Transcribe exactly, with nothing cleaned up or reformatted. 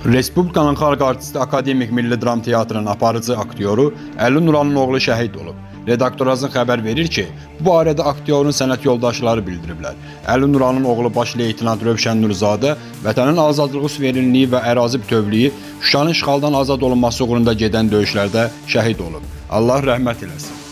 Respublikanın xalq artisti Akademik Milli Dram Teatrının aparıcı aktyoru Əli Nuranın oğlu şəhid olub. Redaktorazın xəbər verir ki, bu barədə aktyorun sənət yoldaşları bildiriblər. Əli Nuranın oğlu baş leytenant Rövşən Nurzadə vətənin azadlığı, suverenliyi və ərazi bütövlüyü Şuşanın işğaldan azad olunması uğrunda gedən döyüşlərdə şəhid olub. Allah rəhmət eləsin.